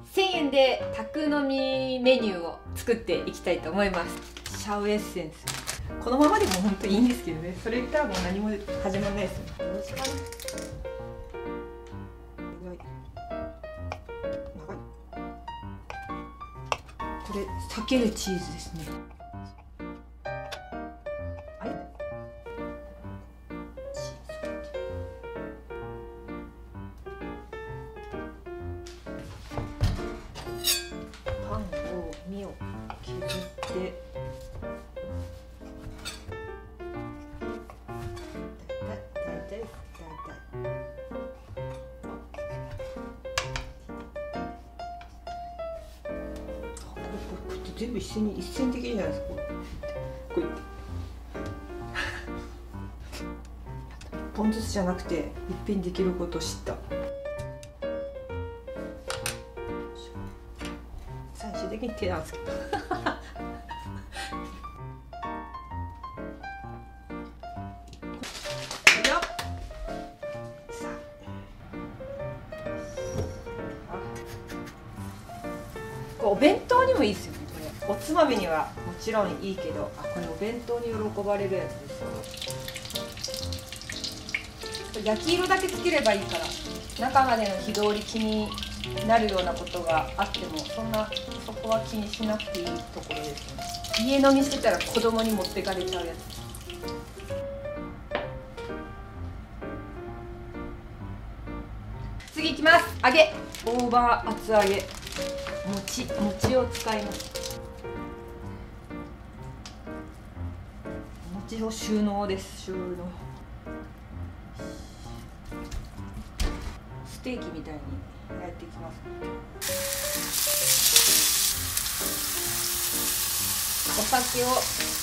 1000円で宅飲みメニューを作っていきたいと思います。シャウエッセンス、このままでも本当にいいんですけどね。それ言ったらもう何も始まらないですよね。どうしようかな。これ裂けるチーズですね。パンを身を削って全部一線的じゃないですか。こうやって1本ずつじゃなくていっぺんできることを知った。最終的に手なんですけどお弁当にもいいですよね。これおつまみにはもちろんいいけど、これお弁当に喜ばれるやつですよ。焼き色だけつければいいから、中までの火通り気になるようなことがあってもそこは気にしなくていいところですよね。家飲みしてたら子供に持ってかれちゃうやつ。次いきます。揚げ、大葉厚揚げ、餅を使います。餅を収納です。収納。ステーキみたいに焼いていきます。お酒を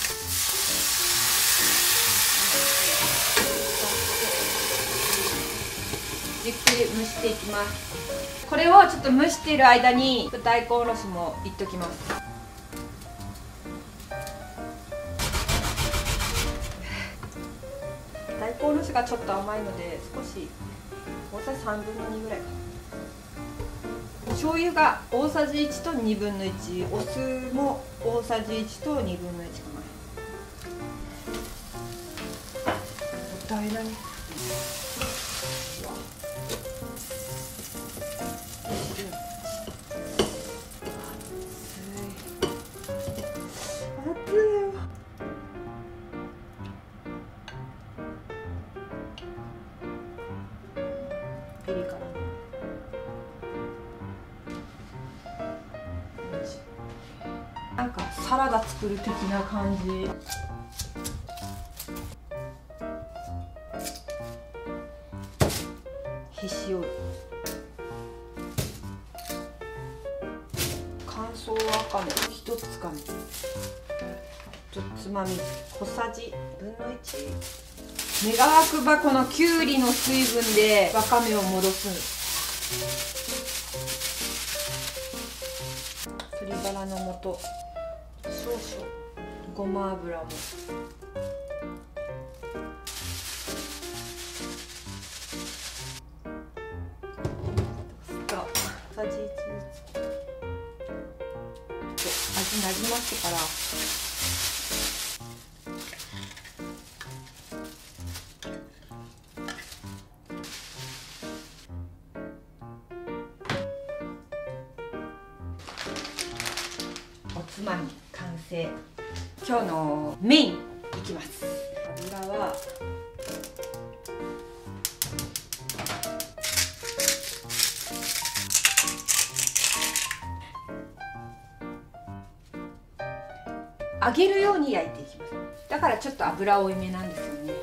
ゆっくり蒸していきます。これをちょっと蒸している間に大根おろしもいっときます。大根おろしがちょっと甘いので少し大さじ3分の2ぐらい。醤油が大さじ1と2分の1、お酢も大さじ1と2分の1かな。もったいない。ピリ辛。なんかサラダ作る的な感じ。ひしおる。乾燥わかめ1つかみ。つまみ小さじ分の1。願わくばこのきゅうりの水分でわかめを戻す。鶏ガラの素少々、ごま油も。小さじ1ずつ味なじませてからおつまみ完成。今日のメインいきます。油は揚げるように焼いていきます。だからちょっと油多めなんですよね。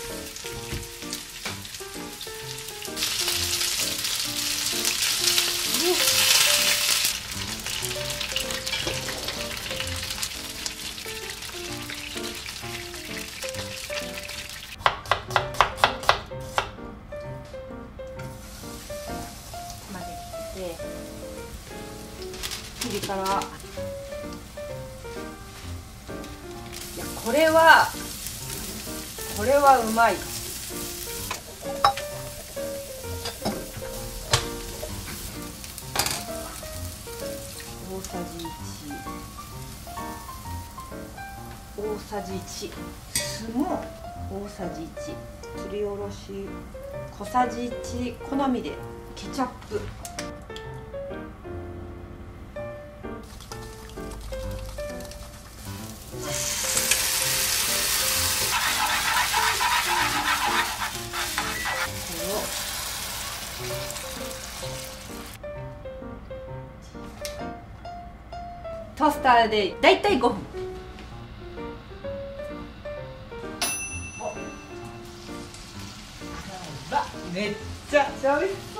ピリ辛。いやこれはうまい。 さじ1、大さじ1、酢も大さじ1、すりおろし小さじ1、好みでケチャップ、トースターでだいたい5分。 めっちゃ美味しい。